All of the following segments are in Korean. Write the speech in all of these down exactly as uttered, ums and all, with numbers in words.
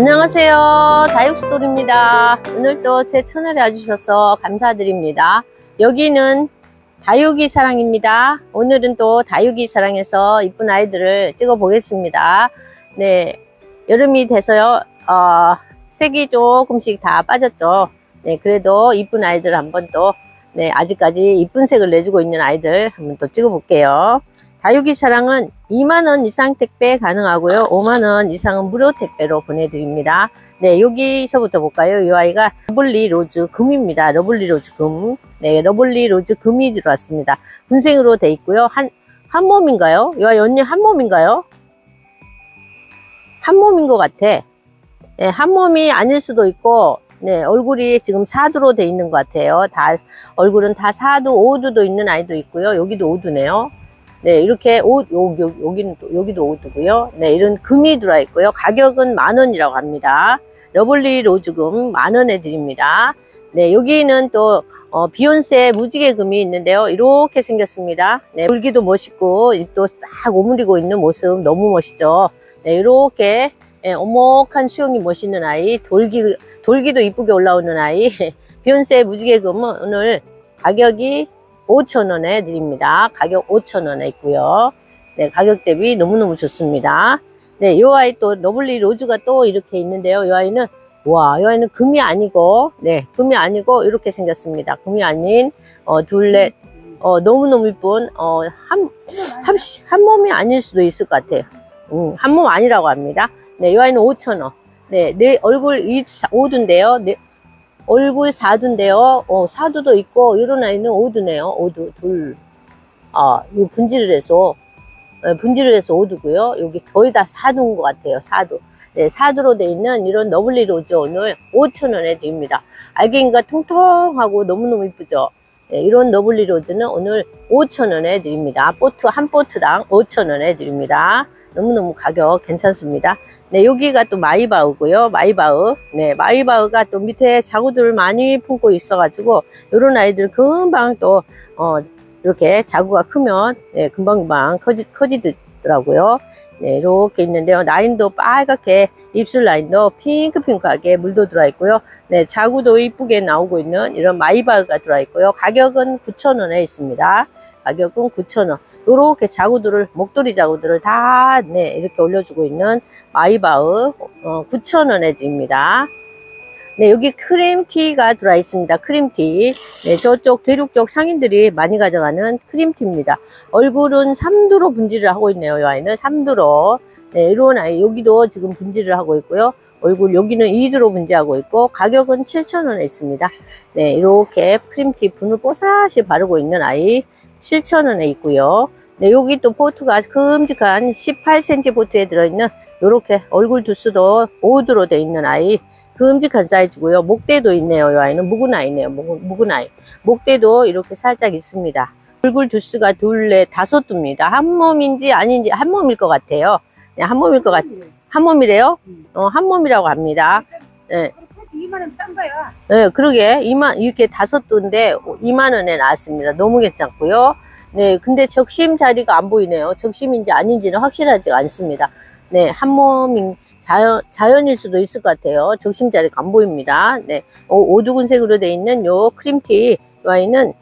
안녕하세요, 다육스토리입니다. 오늘도 제 채널에 와주셔서 감사드립니다. 여기는 다육이 사랑입니다. 오늘은 또 다육이 사랑에서 이쁜 아이들을 찍어 보겠습니다. 네, 여름이 돼서요, 어, 색이 조금씩 다 빠졌죠. 네, 그래도 이쁜 아이들 한번 또, 네, 아직까지 이쁜 색을 내주고 있는 아이들 한번 또 찍어 볼게요. 다육이 사랑은 이만 원 이상 택배 가능하고요. 오만 원 이상은 무료 택배로 보내드립니다. 네, 여기서부터 볼까요? 이 아이가 러블리 로즈 금입니다. 러블리 로즈 금. 네, 러블리 로즈 금이 들어왔습니다. 군생으로 돼 있고요. 한, 한 몸인가요? 이 아이 언니 한 몸인가요? 한 몸인 것 같아. 네, 한 몸이 아닐 수도 있고, 네, 얼굴이 지금 사두로 돼 있는 것 같아요. 다, 얼굴은 다 사두, 오두도 있는 아이도 있고요. 여기도 오두네요. 네, 이렇게 옷, 요, 요, 여기는 또, 여기도 오두고요. 네, 이런 금이 들어와 있고요. 가격은 만 원이라고 합니다. 러블리 로즈금 만 원에 드립니다. 네, 여기는 또, 어, 비욘세 무지개 금이 있는데요. 이렇게 생겼습니다. 네, 물기도 멋있고, 입도 딱 오므리고 있는 모습 너무 멋있죠. 네, 이렇게, 네, 오목한 수영이 멋있는 아이, 돌기, 돌기도 이쁘게 올라오는 아이, 비욘세 무지개 금은 오늘 가격이 오천 원에 드립니다. 가격 오천 원에 있고요. 네, 가격 대비 너무너무 좋습니다. 네, 이 아이 또 러블리 로즈가 또 이렇게 있는데요. 이 아이는, 와, 이 아이는 금이 아니고, 네, 금이 아니고 이렇게 생겼습니다. 금이 아닌, 어, 둘레, 어, 너무너무 이쁜, 어, 한, 한, 한 몸이 아닐 수도 있을 것 같아요. 음, 한 몸 아니라고 합니다. 네, 이 아이는 오천 원. 네, 내 얼굴 이 오두인데요. 네, 얼굴 사두인데요. 어, 사두도 있고, 이런 아이는 오두네요. 오두, 둘. 아, 이 분질을 해서, 네, 분질을 해서 오두고요. 여기 거의 다 사두인 것 같아요. 사두. 네, 사두로 돼 있는 이런 러블리 로즈 오늘 오천 원에 드립니다. 알갱이가 통통하고 너무너무 이쁘죠? 네, 이런 러블리 로즈는 오늘 오천 원에 드립니다. 포트, 한 포트당 오천 원에 드립니다. 너무너무 가격 괜찮습니다. 네, 여기가 또 마이바흐고요. 마이바흐. 네, 마이바흐가 또 밑에 자구들을 많이 품고 있어가지고, 요런 아이들 금방 또, 어, 이렇게 자구가 크면, 네, 금방금방 커지, 커지더라고요. 네, 이렇게 있는데요. 라인도 빨갛게, 입술 라인도 핑크핑크하게 물도 들어와 있고요. 네, 자구도 이쁘게 나오고 있는 이런 마이바흐가 들어와 있고요. 가격은 구천 원에 있습니다. 가격은 구천 원. 요렇게 자구들을, 목도리 자구들을 다, 네, 이렇게 올려주고 있는 마이바흐, 어, 구천 원에 드립니다. 네, 여기 크림티가 들어와 있습니다. 크림티. 네, 저쪽 대륙 쪽 상인들이 많이 가져가는 크림티입니다. 얼굴은 삼 두로 분질을 하고 있네요. 이 아이는 삼 두로. 네, 이런 아이, 여기도 지금 분질을 하고 있고요. 얼굴, 여기는 이 두로 분질하고 있고, 가격은 칠천 원에 있습니다. 네, 이렇게 크림티 분을 뽀사시 바르고 있는 아이, 칠천 원에 있고요. 네, 여기 또 포트가 큼직한 십팔 센티미터 포트에 들어있는 요렇게 얼굴 두수도 오두로 되어 있는 아이, 큼직한 사이즈고요. 목대도 있네요. 이 아이는 묵은 아이네요. 묵은, 묵은 아이. 목대도 이렇게 살짝 있습니다. 얼굴 두수가 둘, 넷, 다섯 두입니다. 한 몸인지 아닌지 한 몸일 것 같아요. 네, 한 몸일 것 같, 한 몸이래요? 어, 한 몸이라고 합니다. 네. 이만 원 싼 거야. 네, 그러게. 이만, 이렇게 다섯 두인데 이만 원에 나왔습니다. 너무 괜찮고요. 네, 근데 적심 자리가 안 보이네요. 적심인지 아닌지는 확실하지 않습니다. 네, 한 몸인, 자연, 자연일 수도 있을 것 같아요. 적심 자리가 안 보입니다. 네, 오두근색으로 되어 있는 요 크림티, 요 아이는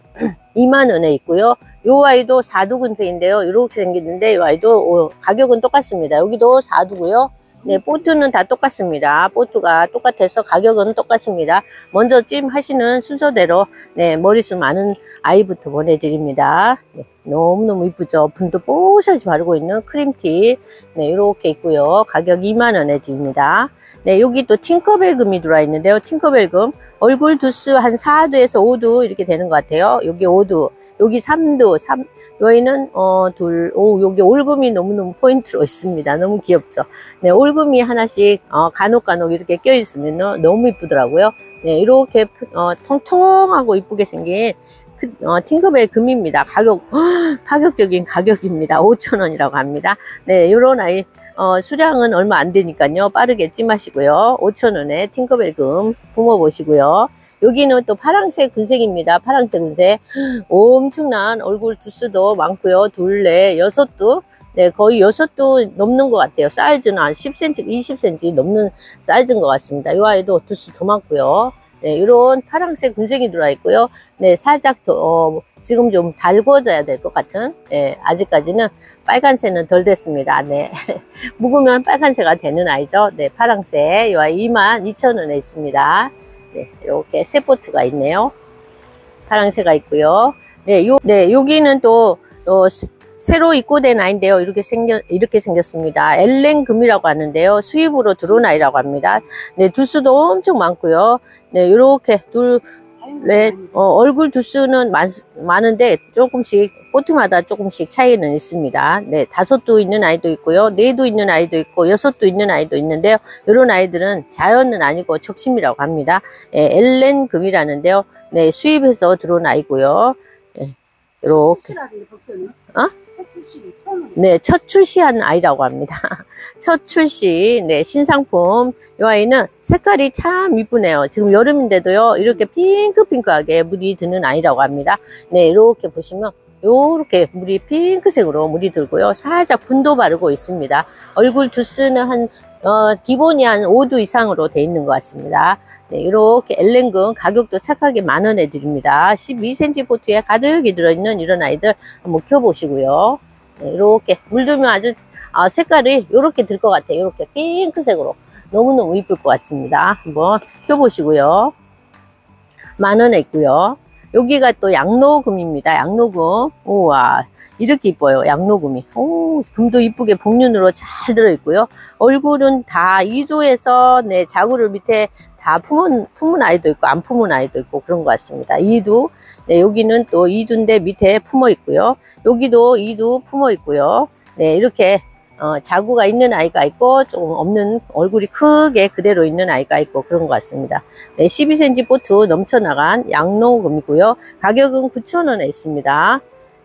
이만 원에 있고요. 요 아이도 사두근색인데요. 이렇게 생겼는데, 요 아이도 가격은 똑같습니다. 여기도 사두고요. 네, 포트는 다 똑같습니다. 포트가 똑같아서 가격은 똑같습니다. 먼저 찜 하시는 순서대로, 네, 머리숱 많은 아이부터 보내드립니다. 네, 너무너무 이쁘죠? 분도 뽀샤시 바르고 있는 크림티. 네, 이렇게 있고요. 가격 이만 원에 드립니다. 네, 여기 또 팅커벨 금이 들어와 있는데요. 팅커벨 금. 얼굴 두수 한 사 두에서 오 두 이렇게 되는 것 같아요. 여기 오 두. 여기 삼 두, 삼, 여기는, 어, 둘, 오, 여기 올금이 너무너무 포인트로 있습니다. 너무 귀엽죠? 네, 올금이 하나씩, 어, 간혹 간혹 이렇게 껴있으면 너무 이쁘더라고요. 네, 이렇게, 어, 통통하고 이쁘게 생긴, 그, 어, 팅커벨 금입니다. 가격, 허, 파격적인 가격입니다. 오천 원이라고 합니다. 네, 요런 아이, 어, 수량은 얼마 안 되니까요. 빠르게 찜하시고요. 오천 원에 팅커벨 금 뿜어보시고요. 여기는 또 파랑색 군색입니다. 파랑색 군색. 엄청난 얼굴 두수도 많고요. 둘, 넷, 여섯 두. 네, 거의 여섯도 넘는 것 같아요. 사이즈는 한 십 센티미터, 이십 센티미터 넘는 사이즈인 것 같습니다. 이 아이도 두수 더 많고요. 네, 이런 파란색 군생이 들어와 있고요. 네, 살짝 더, 어, 지금 좀 달궈져야 될 것 같은, 네, 아직까지는 빨간색은 덜 됐습니다. 네. 묵으면 빨간색가 되는 아이죠. 네, 파란색. 이 아이 이만 이천 원에 있습니다. 네, 이렇게 세 포트가 있네요. 파란색가 있고요. 네, 요, 네, 여기는 또, 어, 새로 입고된 아이인데요. 이렇게 생겨, 이렇게 생겼습니다. 엘렌금이라고 하는데요. 수입으로 들어온 아이라고 합니다. 네, 두수도 엄청 많고요. 네, 이렇게 둘, 넷, 어, 얼굴 두수는 많, 많은데 조금씩, 포트마다 조금씩 차이는 있습니다. 네, 다섯도 있는 아이도 있고요. 네도 있는 아이도 있고, 여섯도 있는 아이도 있는데요. 이런 아이들은 자연은 아니고 적심이라고 합니다. 네, 엘렌금이라는데요. 네, 수입해서 들어온 아이고요. 네, 이렇게. 어? 네, 첫 출시한 아이라고 합니다. 첫 출시, 네, 신상품. 이 아이는 색깔이 참 이쁘네요. 지금 여름인데도요, 이렇게 핑크핑크하게 물이 드는 아이라고 합니다. 네, 이렇게 보시면, 요렇게 물이 핑크색으로 물이 들고요. 살짝 분도 바르고 있습니다. 얼굴 두수는 한, 어, 기본이 한 오 두 이상으로 돼 있는 것 같습니다. 네, 이렇게 엘렌금 가격도 착하게 만 원에 드립니다. 십이 센티미터 포트에 가득히 들어있는 이런 아이들 한번 켜보시고요. 네, 이렇게 물들면 아주 아, 색깔이 이렇게 들 것 같아요. 이렇게 핑크색으로 너무너무 이쁠 것 같습니다. 한번 켜보시고요. 만 원에 있고요. 여기가 또 양로금입니다. 양로금. 우와, 이렇게 이뻐요. 양로금이. 오, 금도 이쁘게 복륜으로 잘 들어있고요. 얼굴은 다 이두에서 네, 자구를 밑에 다 품은, 품은 아이도 있고 안 품은 아이도 있고 그런 것 같습니다. 이두. 네, 여기는 또 이두인데 밑에 품어 있고요. 여기도 이두 품어 있고요. 네, 이렇게 어, 자구가 있는 아이가 있고 조금 없는, 얼굴이 크게 그대로 있는 아이가 있고 그런 것 같습니다. 네, 십이 센티미터 포트 넘쳐나간 양로금이고요. 가격은 구천 원에 있습니다.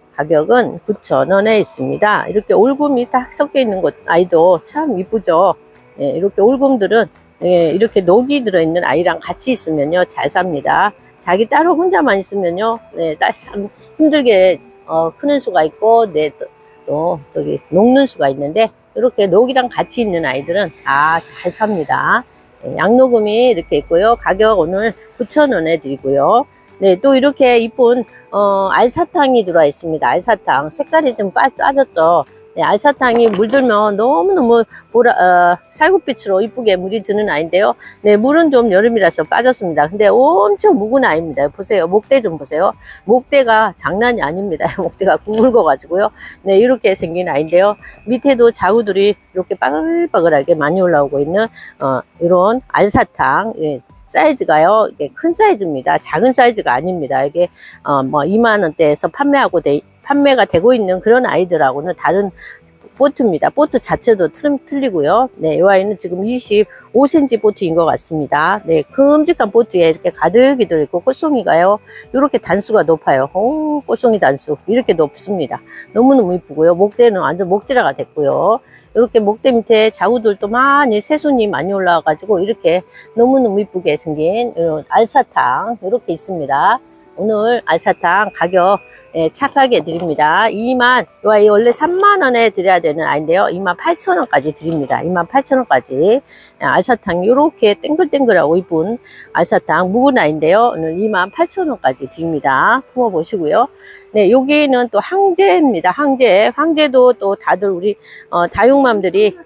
가격은 구천 원에 있습니다. 이렇게 올금이 딱 섞여 있는 것 아이도 참 이쁘죠. 네, 이렇게 올금들은 네, 이렇게 녹이 들어있는 아이랑 같이 있으면요 잘 삽니다. 자기 따로 혼자만 있으면요, 네, 참 힘들게 어, 크는 수가 있고, 네, 또, 또 저기 녹는 수가 있는데, 이렇게 녹이랑 같이 있는 아이들은 다 잘 삽니다. 네, 양로금이 이렇게 있고요. 가격 오늘 구천 원에 드리고요. 네, 또 이렇게 이쁜 어, 알사탕이 들어와 있습니다. 알사탕 색깔이 좀 빠, 빠졌죠. 네, 알사탕이 물들면 너무너무 보라, 어, 살구빛으로 이쁘게 물이 드는 아이인데요. 네, 물은 좀 여름이라서 빠졌습니다. 근데 엄청 묵은 아이입니다. 보세요. 목대 좀 보세요. 목대가 장난이 아닙니다. 목대가 굵어가지고요. 네, 이렇게 생긴 아이인데요. 밑에도 자구들이 이렇게 빠글빠글하게 많이 올라오고 있는, 어, 이런 알사탕. 예. 사이즈가요, 이게 큰 사이즈입니다. 작은 사이즈가 아닙니다. 이게, 어, 뭐, 이만 원대에서 판매하고, 돼, 판매가 되고 있는 그런 아이들하고는 다른 보트입니다. 보트 자체도 틀, 틀리고요. 네, 이 아이는 지금 이십오 센티미터 보트인 것 같습니다. 네, 큼직한 보트에 이렇게 가득히 들어있고, 꽃송이가요, 이렇게 단수가 높아요. 오, 꽃송이 단수. 이렇게 높습니다. 너무너무 이쁘고요. 목대는 완전 목지라가 됐고요. 이렇게 목대 밑에 자구들도 많이, 새순이 많이 올라와가지고, 이렇게 너무너무 이쁘게 생긴 이런 알사탕, 이렇게 있습니다. 오늘 알사탕 가격, 예, 착하게 드립니다. 이만, 이 아이 원래 삼만 원에 드려야 되는 아이인데요. 이만 팔천 원까지 드립니다. 이만 팔천 원까지. 알사탕, 이렇게 땡글땡글하고 이쁜 알사탕, 묵은 아이인데요. 오늘 이만 팔천 원까지 드립니다. 품어보시고요. 네, 여기는 또 항제입니다. 항제. 항제도 또 다들 우리, 어, 다육맘들이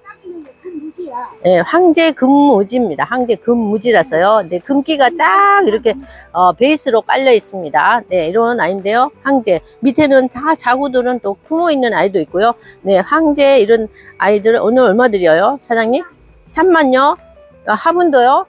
네, 황제 금무지입니다. 황제 금무지라서요. 네, 금기가 쫙 이렇게 어, 베이스로 깔려 있습니다. 네, 이런 아이인데요. 황제 밑에는 다 자구들은 또 품어 있는 아이도 있고요. 네, 황제 이런 아이들 오늘 얼마 드려요, 사장님? 삼만요? 화분도요?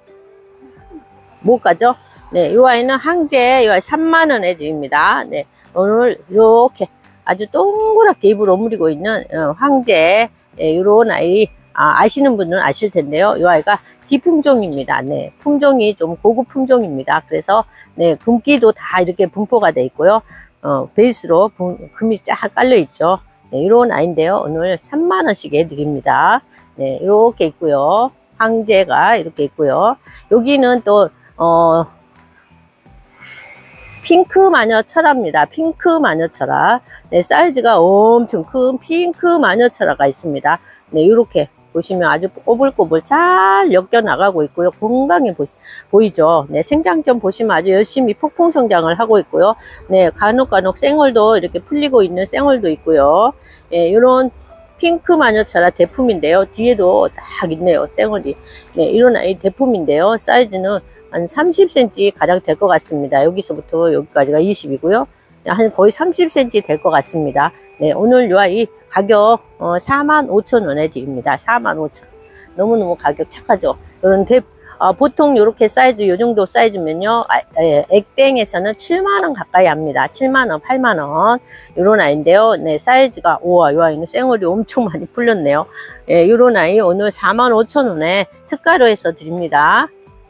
못 가죠? 네, 이 아이는 황제 이 아이 삼만 원에 드립니다. 네, 오늘 이렇게 아주 동그랗게 입을 오므리고 있는 어, 황제 네, 이런 아이. 아, 아시는 분들은 아실 텐데요. 이 아이가 기품종입니다. 네, 품종이 좀 고급 품종입니다. 그래서 네, 금기도 다 이렇게 분포가 돼 있고요. 어, 베이스로 분, 금이 쫙 깔려 있죠. 네, 이런 아이인데요. 오늘 삼만 원씩에 드립니다. 네, 이렇게 있고요. 황제가 이렇게 있고요. 여기는 또 어, 핑크 마녀 철화입니다. 핑크 마녀 철화. 네, 사이즈가 엄청 큰 핑크 마녀 철화가 있습니다. 네, 이렇게 보시면 아주 꼬불꼬불 잘 엮여 나가고 있고요. 건강해 보, 보이죠? 네, 생장점 보시면 아주 열심히 폭풍 성장을 하고 있고요. 네, 간혹간혹 생얼도 이렇게 풀리고 있는 생얼도 있고요. 네, 이런 핑크 마녀 철화 대품인데요. 뒤에도 딱 있네요. 생얼이. 네, 이런 아이 대품인데요. 사이즈는 한 삼십 센티미터 가량 될 것 같습니다. 여기서부터 여기까지가 이십이고요. 한 거의 삼십 센티미터 될 것 같습니다. 네, 오늘 이 아이 가격 어, 사만 오천 원에 드립니다. 사만 오천 원. 너무너무 가격 착하죠. 이런 대, 어, 보통 이렇게 사이즈, 요 정도 사이즈면요, 아, 예, 액땡에서는 칠만 원 가까이 합니다. 칠만 원, 팔만 원. 요런 아이인데요. 네, 사이즈가, 우와, 요 아이는 생얼이 엄청 많이 풀렸네요. 예, 요런 아이 오늘 사만 오천 원에 특가로 해서 드립니다.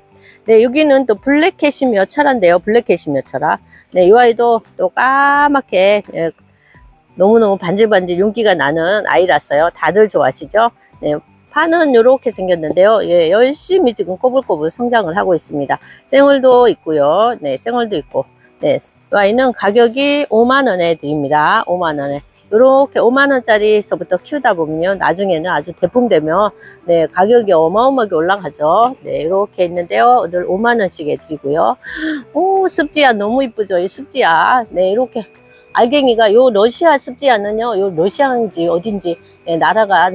네, 여기는 또 블랙 캐시미어 철화인데요. 블랙 캐시미어 철화. 네, 이 아이도 또 까맣게 예, 너무너무 반질반질 윤기가 나는 아이라서요. 다들 좋아하시죠? 네, 판은 이렇게 생겼는데요. 예, 열심히 지금 꼬불꼬불 성장을 하고 있습니다. 생얼도 있고요. 네, 생얼도 있고. 네, 이 아이는 가격이 오만 원에 드립니다. 오만 원에. 이렇게 오만 원짜리서부터 키우다 보면요, 나중에는 아주 대품 되면 네, 가격이 어마어마하게 올라가죠. 네, 이렇게 있는데요. 오늘 오만 원씩 해주고요. 오, 습지야 너무 이쁘죠? 이 습지야. 네, 이렇게 알갱이가 요 러시아 습지야는요, 요 러시아인지 어딘지 네, 나라가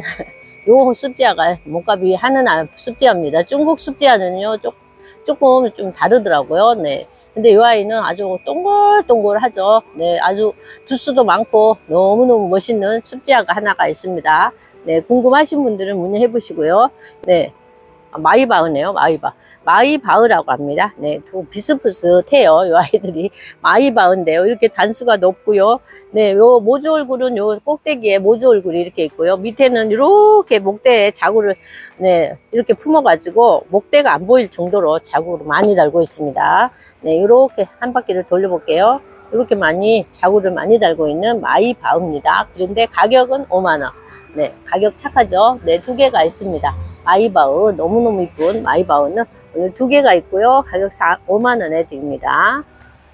요 습지야가 몸값이 하는 습지야입니다. 중국 습지야는요, 조, 조금 좀 다르더라고요. 네. 근데 이 아이는 아주 동글동글하죠. 네, 아주 두수도 많고 너무너무 멋있는 습지야가 하나가 있습니다. 네, 궁금하신 분들은 문의해 보시고요. 네, 마이바흐네요. 마이바. 마이바흐라고 합니다. 네, 두 비슷비슷해요. 이 아이들이 마이바흐인데요. 이렇게 단수가 높고요. 네, 요 모주 얼굴은 요 꼭대기에 모주 얼굴이 이렇게 있고요. 밑에는 이렇게 목대에 자구를 네 이렇게 품어가지고 목대가 안 보일 정도로 자구를 많이 달고 있습니다. 네, 이렇게 한 바퀴를 돌려볼게요. 이렇게 많이 자구를 많이 달고 있는 마이바흐입니다. 그런데 가격은 오만 원. 네, 가격 착하죠. 네, 두 개가 있습니다. 마이바흐 너무너무 이쁜 마이바흐는 오늘 두 개가 있고요. 가격 오만 원에 드립니다.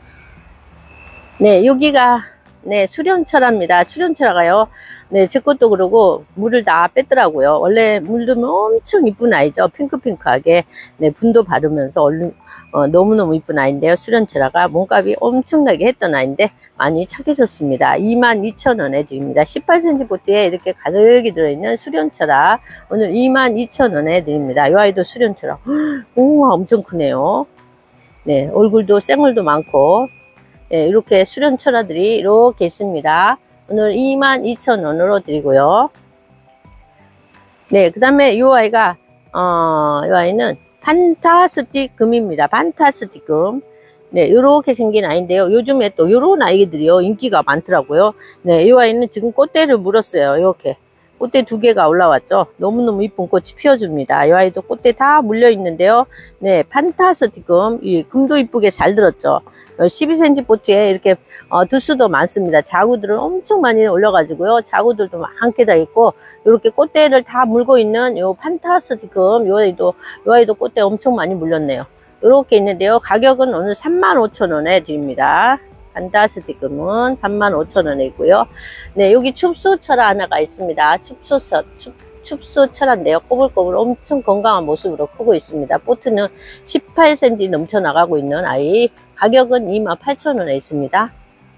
네, 여기가 네, 수련철화입니다. 수련철화가요. 네, 제 것도 그러고 물을 다 뺐더라고요. 원래 물들면 엄청 이쁜 아이죠. 핑크핑크하게. 네, 분도 바르면서 얼른 어, 너무너무 이쁜 아이인데요. 수련철화가 몸값이 엄청나게 했던 아이인데 많이 착해졌습니다. 이만 이천 원에 드립니다. 십팔 센티미터 보트에 이렇게 가득이 들어있는 수련철화 오늘 이만 이천 원에 드립니다. 이 아이도 수련철화. 우와, 엄청 크네요. 네, 얼굴도 생얼도 많고 네, 이렇게 수련철화들이 이렇게 있습니다. 오늘 이만 이천 원으로 드리고요. 네, 그 다음에 이 아이가 어, 이 아이는 판타스틱 금입니다. 판타스틱 금. 네, 이렇게 생긴 아이인데요. 요즘에 또 이런 아이들이요 인기가 많더라고요. 네, 이 아이는 지금 꽃대를 물었어요. 이렇게 꽃대 두 개가 올라왔죠. 너무너무 이쁜 꽃이 피어줍니다. 이 아이도 꽃대 다 물려 있는데요. 네, 판타스틱 금. 이 금도 이쁘게 잘 들었죠. 십이 센티미터 보트에 이렇게 어, 두수도 많습니다. 자구들은 엄청 많이 올려가지고요. 자구들도 많게 다 있고 이렇게 꽃대를 다 물고 있는 요 판타스틱금 요 아이도 요 아이도 꽃대 엄청 많이 물렸네요. 이렇게 있는데요. 가격은 오늘 삼만 오천 원에 드립니다. 판타스틱금은 삼만 오천 원에 있고요. 네, 여기 춥수철화 하나가 있습니다. 춥수철 춥 춥수철화인데요. 꼬불꼬불 엄청 건강한 모습으로 크고 있습니다. 보트는 십팔 센티미터 넘쳐 나가고 있는 아이. 가격은 이만 팔천 원에 있습니다.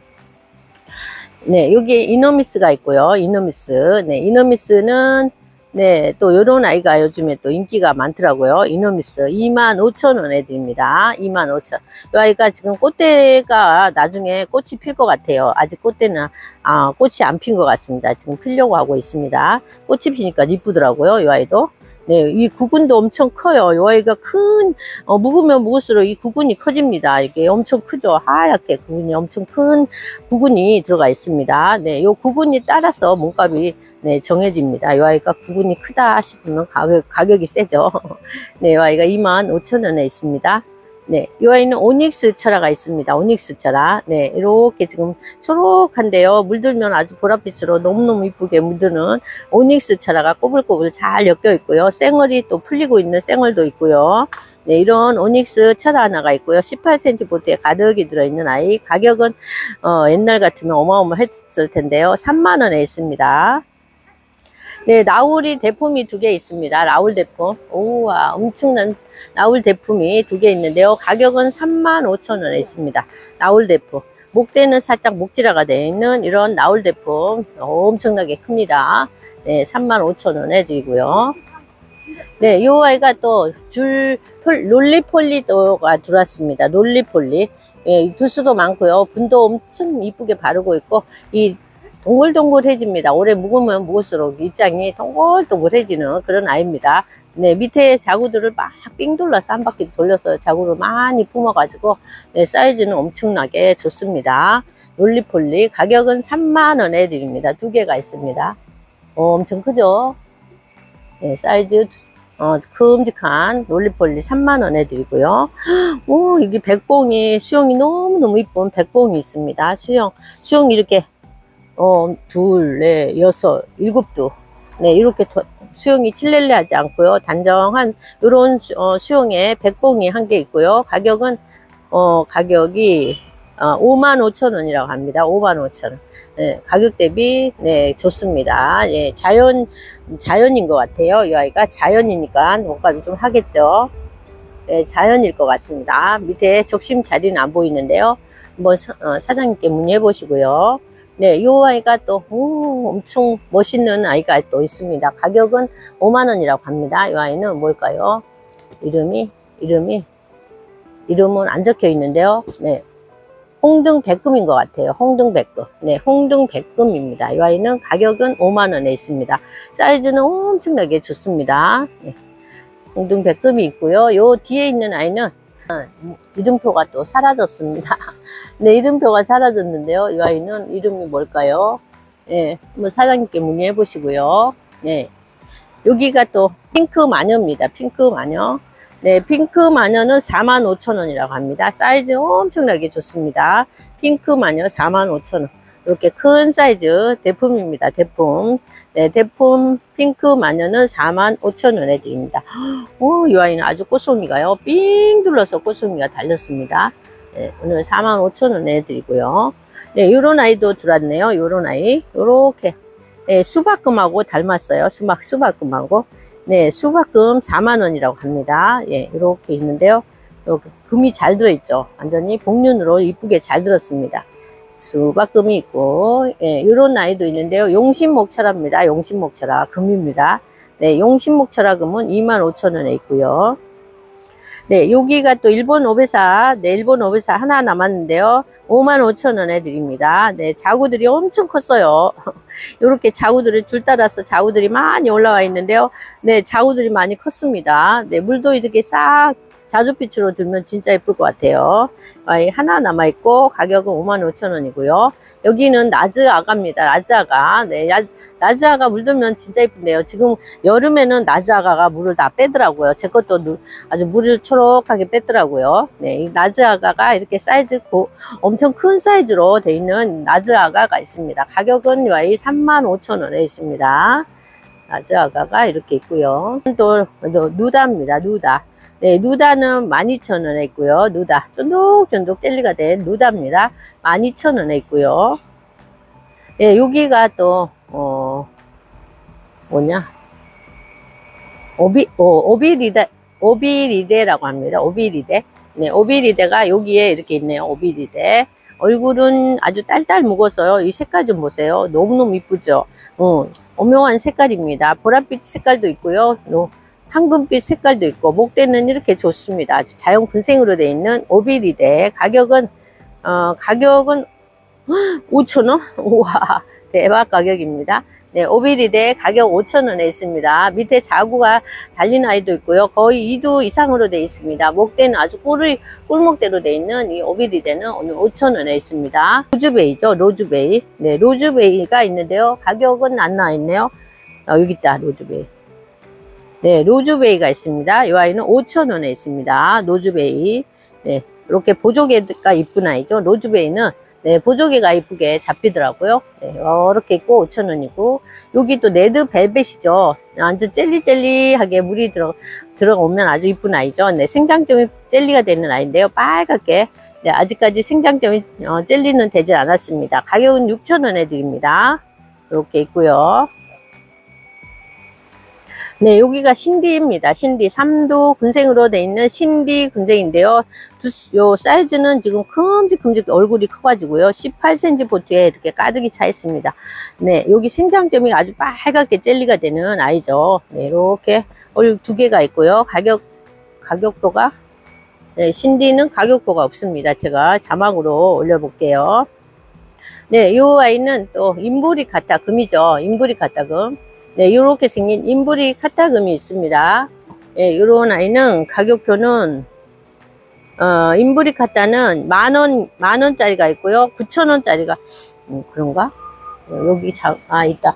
네, 여기 이노미스가 있고요. 이노미스. 네, 이노미스는 네, 또 요런 아이가 요즘에 또 인기가 많더라고요. 이노미스 이만 오천 원에 드립니다. 이만 오천 원. 이 아이가 지금 꽃대가 나중에 꽃이 필 것 같아요. 아직 꽃대는 아, 꽃이 안 핀 것 같습니다. 지금 피려고 하고 있습니다. 꽃이 피니까 이쁘더라고요. 이 아이도. 네, 이 구근도 엄청 커요. 이 아이가 큰, 어, 묵으면 묵을수록 이 구근이 커집니다. 이게 엄청 크죠. 하얗게 구근이 엄청 큰 구근이 들어가 있습니다. 네, 요 구근이 따라서 몸값이 네, 정해집니다. 이 아이가 구근이 크다 싶으면 가격, 가격이 세죠. 네, 이 아이가 이만 오천 원에 있습니다. 네, 이 아이는 오닉스 철화가 있습니다. 오닉스 철화. 네, 이렇게 지금 초록한데요. 물들면 아주 보랏빛으로 너무너무 이쁘게 물드는 오닉스 철화가 꼬불꼬불 잘 엮여 있고요. 생얼이 또 풀리고 있는 생얼도 있고요. 네, 이런 오닉스 철 하나가 있고요. 십팔 센티미터 보트에 가득이 들어있는 아이. 가격은 어, 옛날 같으면 어마어마했을 텐데요. 삼만 원에 있습니다. 네, 나울이 대품이 두 개 있습니다. 나울 대품. 우와, 엄청난 나울 대품이 두 개 있는데요. 가격은 삼만 오천 원에 있습니다. 나울 대품. 목대는 살짝 목질화가 되어 있는 이런 나울 대품. 엄청나게 큽니다. 네, 삼만 오천 원에 드리고요. 네, 이 아이가 또 줄 롤리폴리도가 들어왔습니다. 롤리폴리. 예, 두수도 많고요. 분도 엄청 이쁘게 바르고 있고, 이 동글동글해집니다. 오래 묵으면 묵을수록 입장이 동글동글해지는 그런 아이입니다. 네, 밑에 자구들을 막 삥 둘러서 한 바퀴 돌려서 자구를 많이 품어가지고, 네, 사이즈는 엄청나게 좋습니다. 롤리폴리 가격은 삼만 원에 드립니다. 두 개가 있습니다. 어, 엄청 크죠? 네, 사이즈 어, 큼직한 롤리폴리 삼만 원에 드리고요. 오, 이게 백봉이 수영이 너무너무 이쁜 백봉이 있습니다. 수영 수영 이렇게 어, 둘, 네, 여섯, 일곱 두. 네, 이렇게 도, 수영이 칠렐레 하지 않고요. 단정한 요런 어, 수영에 백봉이 한 개 있고요. 가격은 어, 가격이 어, 오만 오천 원이라고 합니다. 오만 오천 원. 네, 가격 대비 네, 좋습니다. 예, 자연 자연인 것 같아요. 이 아이가 자연이니까 옷값이 좀 하겠죠. 네, 자연일 것 같습니다. 밑에 적심 자리는 안 보이는데요. 한번 사, 어, 사장님께 문의해 보시고요. 네, 이 아이가 또 오, 엄청 멋있는 아이가 또 있습니다. 가격은 오만 원이라고 합니다. 이 아이는 뭘까요? 이름이 이름이 이름은 안 적혀 있는데요. 네. 홍등백금인 것 같아요. 홍등백금. 네, 홍등백금입니다. 이 아이는 가격은 오만 원에 있습니다. 사이즈는 엄청나게 좋습니다. 네, 홍등백금이 있고요. 요 뒤에 있는 아이는 이름표가 또 사라졌습니다. 네, 이름표가 사라졌는데요. 이 아이는 이름이 뭘까요? 네, 한번 사장님께 문의해 보시고요. 네, 여기가 또 핑크 마녀입니다. 핑크 마녀. 네, 핑크 마녀는 사만 오천 원이라고 합니다. 사이즈 엄청나게 좋습니다. 핑크 마녀 사만 오천 원. 이렇게 큰 사이즈 대품입니다. 대품. 네, 대품 핑크 마녀는 사만 오천 원에 드립니다. 오, 이 아이는 아주 꽃송이가요. 삥 둘러서 꽃송이가 달렸습니다. 네, 오늘 사만 오천 원에 드리고요. 네, 요런 아이도 들어왔네요. 요런 아이. 요렇게. 네, 수박금하고 닮았어요. 수박, 수박금하고. 네, 수박금 사만 원이라고 합니다. 예, 이렇게 있는데요. 여기 금이 잘 들어있죠. 완전히 복륜으로 이쁘게 잘 들었습니다. 수박금이 있고, 예, 요런 아이도 있는데요. 용신목철화입니다. 용신목철화 금입니다. 네, 용신목철화 금은 이만 오천 원에 있고요. 네, 여기가 또 일본 오베사, 네, 일본 오베사 하나 남았는데요. 오만 오천 원에 드립니다. 네, 자구들이 엄청 컸어요. 이렇게 자구들을 줄 따라서 자구들이 많이 올라와 있는데요. 네, 자구들이 많이 컸습니다. 네, 물도 이렇게 싹 자주빛으로 들면 진짜 예쁠 것 같아요. 아이 하나 남아있고, 가격은 오만 오천 원이고요. 여기는 나즈아가입니다. 나즈아가. 네, 나즈아가 물들면 진짜 예쁜데요. 지금 여름에는 나즈아가가 물을 다 빼더라고요. 제 것도 아주 물을 초록하게 뺐더라고요. 네, 이 나즈아가가 이렇게 사이즈 고, 엄청 큰 사이즈로 되어 있는 나즈아가가 있습니다. 가격은 이 아이 삼만 오천 원에 있습니다. 나즈아가가 이렇게 있고요. 또, 또 누다입니다. 누다. 네, 누다는 만 이천 원에 있고요. 누다. 쫀득쫀득 젤리가 된 누다입니다. 만 이천 원에 있고요. 네, 여기가 또, 어, 뭐냐. 오비, 오, 오비리데, 오비리데라고 합니다. 오비리데. 네, 오비리데가 여기에 이렇게 있네요. 오비리데. 얼굴은 아주 딸딸 묵어서요. 이 색깔 좀 보세요. 너무너무 이쁘죠? 어, 오묘한 색깔입니다. 보랏빛 색깔도 있고요. 또 황금빛 색깔도 있고, 목대는 이렇게 좋습니다. 아주 자연 군생으로 되어 있는 오비리데. 가격은, 어, 가격은 오천 원? 우와, 대박 가격입니다. 네, 오비리데 가격 오천 원에 있습니다. 밑에 자구가 달린 아이도 있고요. 거의 이 두 이상으로 되어 있습니다. 목대는 아주 꿀이, 꿀목대로 되어 있는 이 오비리데는 오늘 오천 원에 있습니다. 로즈베이죠, 로즈베이. 네, 로즈베이가 있는데요. 가격은 안 나와 있네요. 어, 여기 있다, 로즈베이. 네, 로즈베이가 있습니다. 이 아이는 오천 원에 있습니다. 로즈베이. 네, 이렇게 보조개가 이쁜 아이죠. 로즈베이는 네, 보조개가 이쁘게 잡히더라고요. 네, 이렇게 있고 오천 원이고, 여기 또 레드 벨벳이죠. 완전 젤리젤리하게 물이 들어, 들어오면 아주 이쁜 아이죠. 네, 생장점이 젤리가 되는 아이인데요. 빨갛게. 네, 아직까지 생장점이 어, 젤리는 되지 않았습니다. 가격은 육천 원에 드립니다. 이렇게 있고요. 네, 여기가 신디입니다. 신디. 삼두 군생으로 되어 있는 신디 군생인데요. 두, 요 사이즈는 지금 큼직큼직 얼굴이 커가지고요. 십팔 센티미터 보트에 이렇게 가득이 차 있습니다. 네, 여기 생장점이 아주 빨갛게 젤리가 되는 아이죠. 네, 이렇게 얼굴 두 개가 있고요. 가격, 가격도가, 네, 신디는 가격도가 없습니다. 제가 자막으로 올려볼게요. 네, 요 아이는 또 인부리 카타 금이죠. 인부리 카타 금. 네, 이렇게 생긴 인부리 카타금이 있습니다. 예, 요런 아이는 가격표는, 어, 인부리 카타는 만 원, 만 원짜리가 있고요. 구천 원짜리가, 음, 그런가? 여기 자, 아, 있다.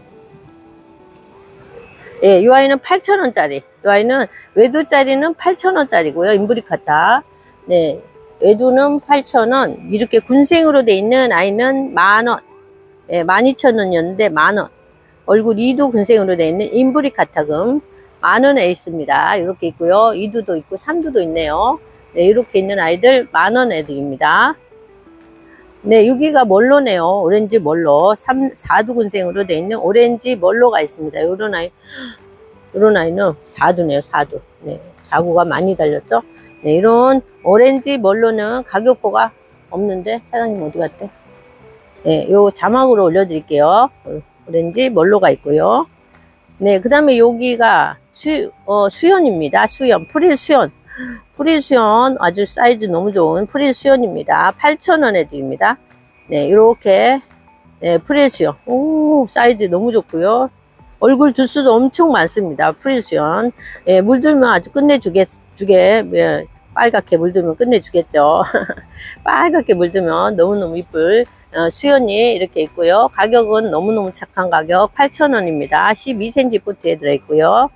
예, 이 아이는 팔천 원짜리. 이 아이는 외두짜리는 팔천 원짜리고요. 인부리 카타. 네, 외두는 팔천 원. 이렇게 군생으로 돼 있는 아이는 만 원. 예, 만 이천 원이었는데 만 원. 얼굴 이두 군생으로 되어 있는 인부리 카타금 만 원에 있습니다. 이렇게 있고요. 이두도 있고 삼두도 있네요. 네, 이렇게 있는 아이들 만 원에 드립니다. 네, 여기가 멀로네요. 오렌지 멀로. 삼, 사두 군생으로 되어 있는 오렌지 멀로가 있습니다. 요런 아이, 요런 아이는 사두네요. 사두. 네, 자구가 많이 달렸죠. 네, 이런 오렌지 멀로는 가격표가 없는데 사장님 어디 갔대? 네, 요 자막으로 올려드릴게요. 오렌지 멀로가 있고요. 네, 그 다음에 여기가 수, 어, 수연입니다. 수연, 프릴 수연. 프릴 수연 아주 사이즈 너무 좋은 프릴 수연입니다. 팔천 원에 드립니다. 네, 이렇게 네, 프릴 수연. 오, 사이즈 너무 좋고요. 얼굴 두수도 엄청 많습니다. 프릴 수연. 예, 물들면 아주 끝내주게, 주게, 예, 빨갛게 물들면 끝내주겠죠. 빨갛게 물들면 너무너무 이쁠 어, 수연이 이렇게 있고요. 가격은 너무너무 착한 가격 팔천 원입니다. 십이 센티미터 보트에 들어있고요.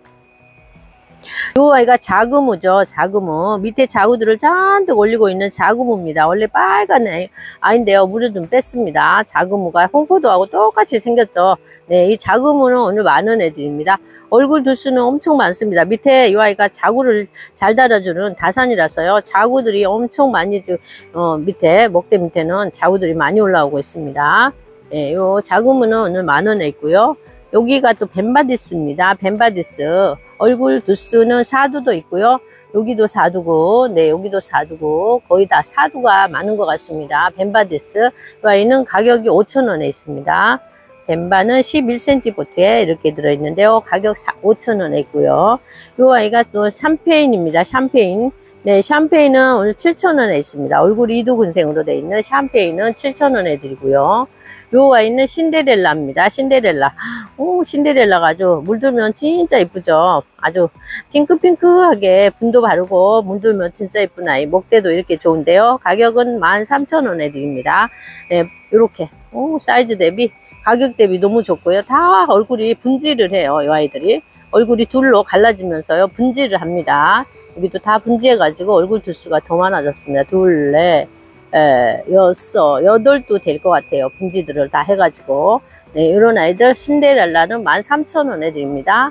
요 아이가 자그무죠. 자그무. 밑에 자구들을 잔뜩 올리고 있는 자그무입니다. 원래 빨간 아이인데요. 물을 좀 뺐습니다. 자그무가 홍포도하고 똑같이 생겼죠. 네, 이 자그무는 오늘 만 원에 드립니다. 얼굴 두수는 엄청 많습니다. 밑에 이 아이가 자구를 잘 달아주는 다산이라서요. 자구들이 엄청 많이 주, 어, 밑에 목대 밑에는 자구들이 많이 올라오고 있습니다. 네, 요 자그무는 오늘 만 원에 있고요. 여기가 또 벤바디스입니다. 벤바디스. 얼굴 두수는 사두도 있고요. 여기도 사두고, 네, 여기도 사두고, 거의 다 사두가 많은 것 같습니다. 벤바디스. 이 아이는 가격이 오천 원에 있습니다. 벤바는 십일 센티미터 보트에 이렇게 들어있는데요. 가격 오천 원에 있고요. 이 아이가 또 샴페인입니다. 샴페인. 네, 샴페인은 오늘 칠천 원에 있습니다. 얼굴 이두 군생으로 되어 있는 샴페인은 칠천 원에 드리고요. 요 아이는 신데렐라입니다. 신데렐라. 오, 신데렐라가 아주 물들면 진짜 이쁘죠. 아주 핑크핑크하게 분도 바르고 물들면 진짜 이쁜 아이. 목대도 이렇게 좋은데요. 가격은 만 삼천 원에 드립니다. 네, 요렇게. 오, 사이즈 대비, 가격 대비 너무 좋고요. 다 얼굴이 분질을 해요. 이 아이들이. 얼굴이 둘로 갈라지면서요. 분질을 합니다. 여기도 다 분지해가지고 얼굴 두수가 더 많아졌습니다. 둘, 넷, 에, 여섯, 여덟도 될 것 같아요. 분지들을 다 해가지고. 네, 이런 아이들 신데렐라는 만 삼천 원에 드립니다.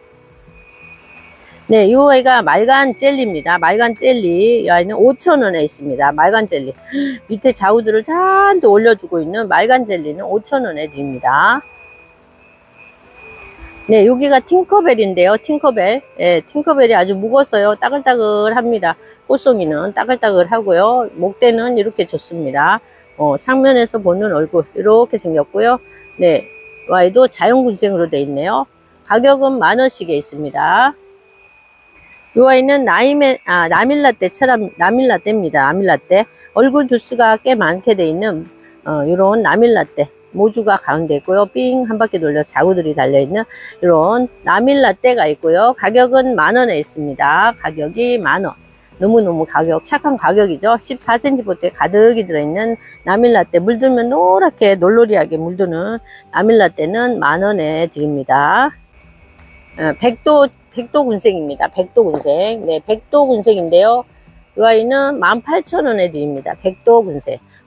네, 이 아이가 말간 젤리입니다. 말간 젤리. 이 아이는 오천 원에 있습니다. 말간 젤리. 밑에 자우들을 잔뜩 올려주고 있는 말간 젤리는 오천 원에 드립니다. 네, 여기가 팅커벨인데요. 팅커벨. 예, 팅커벨이 아주 무거워서요. 따글따글합니다. 꽃송이는 따글따글하고요. 목대는 이렇게 좋습니다. 어, 상면에서 보는 얼굴 이렇게 생겼고요. 네, 와이도 자연군생으로 되어 있네요. 가격은 만 원씩에 있습니다. 이 아이는 나이메, 아, 나밀라떼처럼, 나밀라떼입니다. 나밀라떼. 얼굴 두수가 꽤 많게 되어 있는, 어, 이런 나밀라떼. 모주가 가운데 있고요. 삥 한 바퀴 돌려 자구들이 달려있는 이런 나밀라떼가 있고요. 가격은 만 원에 있습니다. 가격이 만 원. 너무너무 가격, 착한 가격이죠. 십사 센티미터 보트에 가득이 들어있는 나밀라떼. 물들면 노랗게 놀놀이하게 물드는 나밀라떼는 만 원에 드립니다. 어, 백도, 백도 군생입니다. 백도 군생. 네, 백도 군생인데요. 이 아이는 만 팔천 원에 드립니다. 백도 군생.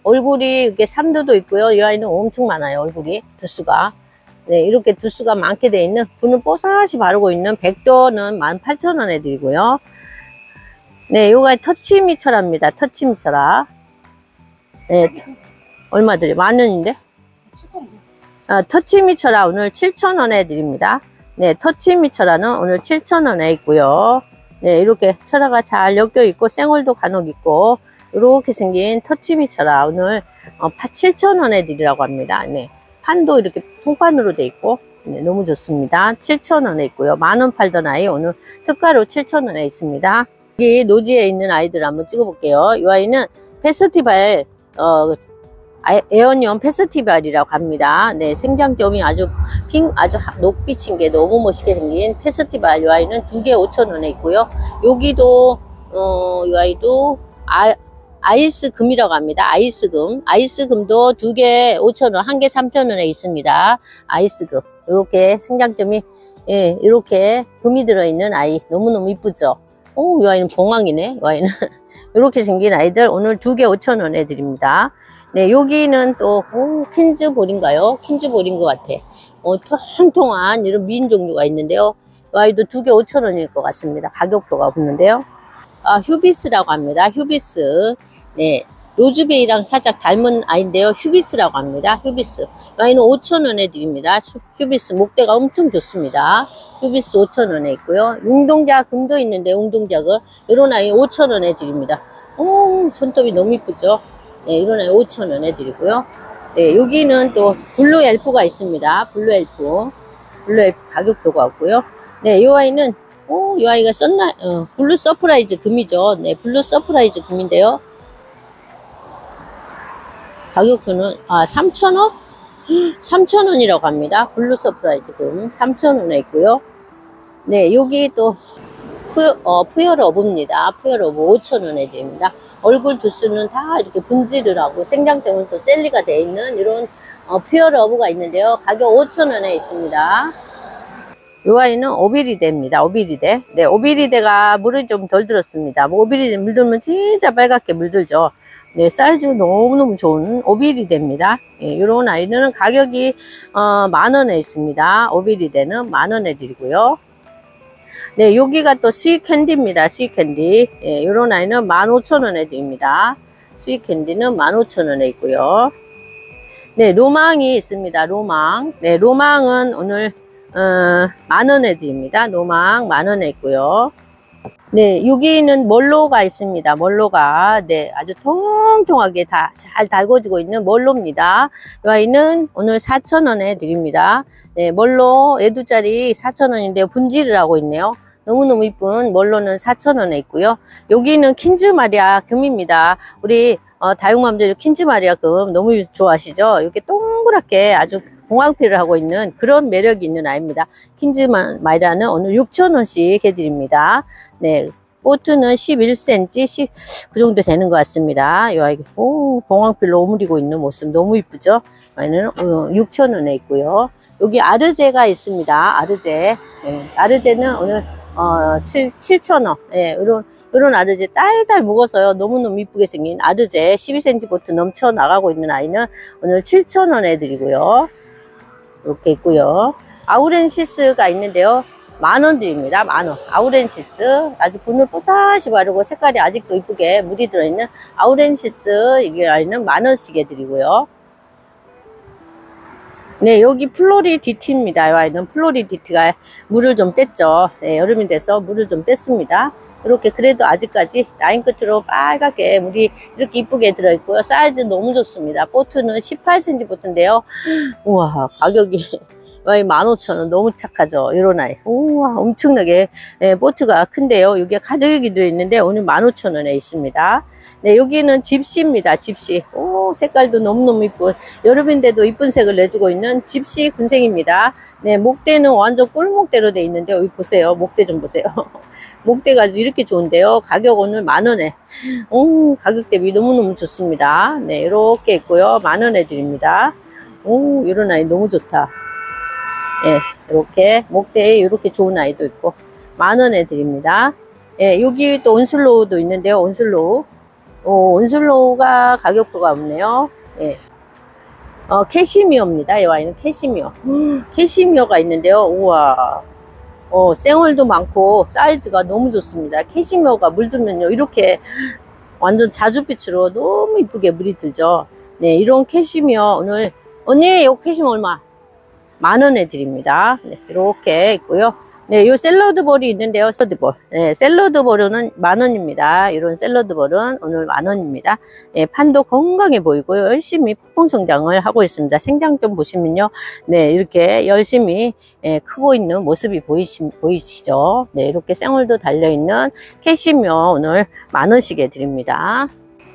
얼굴이 이렇게 삼두도 있고요. 이 아이는 엄청 많아요. 얼굴이 두수가. 네, 이렇게 두수가 많게 돼 있는, 분을 뽀사시 바르고 있는 백도는 만 팔천 원에 드리고요. 네, 요가 터치미철랍니다. 터치미철아. 네, 얼마 드려? 만 원인데? 아, 터치미철아 오늘 칠천 원에 드립니다. 네, 터치미철아는 오늘 칠천 원에 있고요. 네, 이렇게 철화가 잘 엮여 있고 생얼도 간혹 있고 이렇게 생긴 터치미철아 오늘 어, 칠천 원에 드리라고 합니다. 네, 판도 이렇게 통판으로 돼 있고 네, 너무 좋습니다. 칠천 원에 있고요. 만 원 팔던 아이 오늘 특가로 칠천 원에 있습니다. 여기 노지에 있는 아이들 한번 찍어볼게요. 이 아이는 페스티벌 어, 에어니온 페스티벌이라고 합니다. 네, 생장점이 아주 핑, 아주 녹빛인 게 너무 멋있게 생긴 페스티벌. 이 아이는 두 개 오천 원에 있고요. 여기도, 어, 이 아이도 아, 아이스금이라고 합니다. 아이스금. 아이스금도 두 개 오천 원, 한 개 삼천 원에 있습니다. 아이스금. 이렇게 생장점이, 예, 이렇게 금이 들어있는 아이. 너무너무 이쁘죠? 오, 이 아이는 봉황이네. 이 아이는. 이렇게 생긴 아이들 오늘 두 개 오천 원에 드립니다. 네, 여기는 또, 오, 킨즈볼인가요? 킨즈볼인 것 같아. 어, 통통한 이런 미인 종류가 있는데요. 이 아이도 두 개 오천 원일 것 같습니다. 가격표가 없는데요. 아, 휴비스라고 합니다. 휴비스. 네, 로즈베이랑 살짝 닮은 아이인데요. 휴비스라고 합니다. 휴비스. 이 아이는 오천 원에 드립니다. 휴비스. 목대가 엄청 좋습니다. 휴비스 오천 원에 있고요. 웅동자 금도 있는데, 웅동작은. 이런 아이 오천 원에 드립니다. 오, 손톱이 너무 이쁘죠? 네, 이런 아이 오천 원에 드리고요. 네, 여기는 또 블루 엘프가 있습니다. 블루 엘프. 블루 엘프 가격표가 없고요. 네, 이 아이는, 오, 이 아이가 썬나, 어, 블루 서프라이즈 금이죠. 네, 블루 서프라이즈 금인데요. 가격표는, 아, 삼천 원? 삼천 원이라고 합니다. 블루 서프라이즈 금. 삼천 원에 있고요. 네, 여기 또, 푸, 어, 푸어러브입니다. 푸어러브 오천 원에 드립니다. 얼굴 두수는 다 이렇게 분질을 하고 생장점은 또 젤리가 되어 있는 이런 어, 퓨어러브가 있는데요. 가격 오천 원에 있습니다. 이 아이는 오비리데입니다. 오비리데. 네, 오비리데가 물을 좀 덜 들었습니다. 뭐 오비리데 물들면 진짜 빨갛게 물들죠. 네, 사이즈가 너무너무 좋은 오비리데입니다. 예, 이런 아이는 가격이 어, 만 원에 있습니다. 오비리데는 만 원에 드리고요. 네, 여기가 또 스윗캔디입니다. 스윗캔디. 예, 이런 아이는 만 오천 원에 드립니다. 스윗캔디는 만 오천 원에 있고요. 네, 로망이 있습니다. 로망. 네, 로망은 오늘 어, 만 원에 드립니다. 로망 만 원에 있고요. 네, 여기는 멀로가 있습니다. 멀로가. 네, 아주 통통하게 다 잘 달궈지고 있는 멀로입니다. 이 아이는 오늘 사천 원에 드립니다. 네, 멀로 애두짜리 사천 원인데요. 분질을 하고 있네요. 너무너무 이쁜 멀로는 사천 원에 있고요. 여기는 킨즈마리아 금입니다. 우리 어, 다육맘들 킨즈마리아 금 너무 좋아하시죠? 이렇게 동그랗게 아주 봉황피를 하고 있는 그런 매력이 있는 아이입니다. 킨즈마리아는 오늘 육천 원씩 해드립니다. 네, 보트는 십일 센티미터, 십, 그 정도 되는 것 같습니다. 이 아이, 오, 봉황피를 오므리고 있는 모습 너무 이쁘죠? 아이는 육천 원에 있고요. 여기 아르제가 있습니다. 아르제. 네, 아르제는 오늘 어, 칠천 원. 예, 이런, 이런 아르제 딸딸 먹어서요. 너무너무 이쁘게 생긴 아르제 십이 센티미터 보트 넘쳐 나가고 있는 아이는 오늘 칠천 원에 드리고요. 이렇게 있고요. 아우렌시스가 있는데요. 만 원 드립니다. 만 원. 아우렌시스. 아주 분을 뽀사시 바르고 색깔이 아직도 이쁘게 물이 들어있는 아우렌시스. 이 아이는 만 원씩 해드리고요. 네, 여기 플로리디티입니다. 이 아이는 플로리디티가 물을 좀 뺐죠. 네, 여름이 돼서 물을 좀 뺐습니다. 이렇게 그래도 아직까지 라인 끝으로 빨갛게 물이 이렇게 이쁘게 들어있고요. 사이즈 너무 좋습니다. 보트는 십팔 센티미터 보트인데요. 우와, 가격이 만 오천 원 너무 착하죠. 이런 아이. 우와, 엄청나게 네, 보트가 큰데요. 여기에 가득이 들어있는데 오늘 만 오천 원에 있습니다. 네, 여기는 집시입니다. 집시. 오, 색깔도 너무너무 이쁜, 여름인데도 이쁜 색을 내주고 있는 집시 군생입니다. 네, 목대는 완전 꿀목대로 되어 있는데 여기 보세요. 목대 좀 보세요. 목대가 이렇게 좋은데요. 가격 오늘 만 원에. 오, 가격 대비 너무너무 좋습니다. 네, 이렇게 있고요. 만 원에 드립니다. 오, 이런 아이 너무 좋다. 예, 이렇게 목대에 이렇게 좋은 아이도 있고 만 원에 드립니다. 예, 여기 또 온슬로우도 있는데요. 온슬로우. 오, 온슬로우가 가격표가 없네요. 예. 어, 캐시미어입니다. 이 와인은 캐시미어. 음, 캐시미어가 있는데요. 우와. 어, 생얼도 많고 사이즈가 너무 좋습니다. 캐시미어가 물들면요. 이렇게 완전 자주빛으로 너무 이쁘게 물이 들죠. 네, 이런 캐시미어 오늘 언니 요 캐시미어 얼마? 만 원에 드립니다. 네, 이렇게 있고요. 네, 요 샐러드 볼이 있는데요. 샐러드 볼. 네, 샐러드 볼은 만 원입니다. 이런 샐러드 볼은 오늘 만 원입니다. 네, 판도 건강해 보이고요. 열심히 폭풍 성장을 하고 있습니다. 생장 좀 보시면요. 네, 이렇게 열심히 예, 크고 있는 모습이 보이시, 보이시죠? 네, 이렇게 생얼도 달려있는 캐시미어 오늘 만 원씩에 드립니다.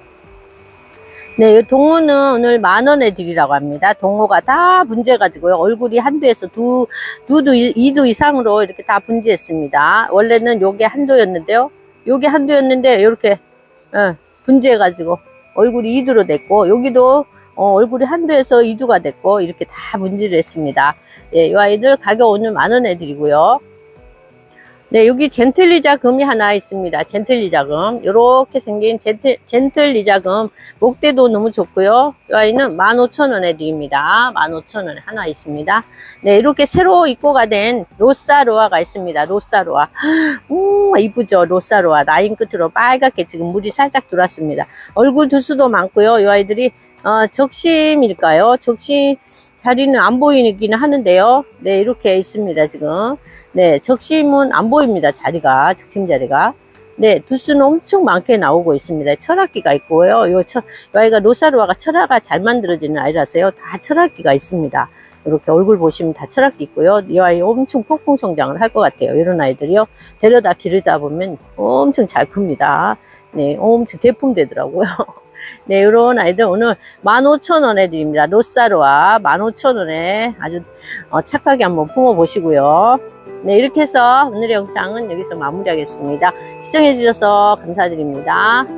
네, 이 동호는 오늘 만 원에 드리라고 합니다. 동호가 다 분재가지고요. 얼굴이 한두에서 두, 두두, 이두 이상으로 이렇게 다 분재했습니다. 원래는 요게 한도였는데요. 요게 한도였는데, 이렇게, 어, 분재해가지고 얼굴이 이두로 됐고, 여기도 어, 얼굴이 한두에서 이두가 됐고, 이렇게 다 분재를 했습니다. 예, 이 아이들 가격 오늘 만 원에 드리고요. 네, 여기 젠틀리자 금이 하나 있습니다. 젠틀리자 금. 요렇게 생긴 젠틀, 젠틀리자 금. 목대도 너무 좋고요. 이 아이는 만 오천 원에 드립니다. 만 오천 원에 하나 있습니다. 네, 이렇게 새로 입고가 된 로사로아가 있습니다. 로사로아. 음, 이쁘죠? 로사로아. 라인 끝으로 빨갛게 지금 물이 살짝 들어왔습니다. 얼굴 두수도 많고요. 이 아이들이 어, 적심일까요? 적심 자리는 안 보이기는 하는데요. 네, 이렇게 있습니다. 지금. 네, 적심은 안 보입니다. 자리가, 적심 자리가. 네, 두수는 엄청 많게 나오고 있습니다. 철학기가 있고요. 요, 철, 요 아이가 로사루아가 철화가 잘 만들어지는 아이라서요. 다 철학기가 있습니다. 이렇게 얼굴 보시면 다 철학기 있고요. 이 아이 엄청 폭풍 성장을 할 것 같아요. 이런 아이들이요. 데려다 기르다 보면 엄청 잘 큽니다. 네, 엄청 대품되더라고요. 네, 이런 아이들 오늘 만 오천 원에 드립니다. 로사루아 만 오천 원에 아주 어, 착하게 한번 품어 보시고요. 네, 이렇게 해서 오늘의 영상은 여기서 마무리하겠습니다. 시청해 주셔서 감사드립니다.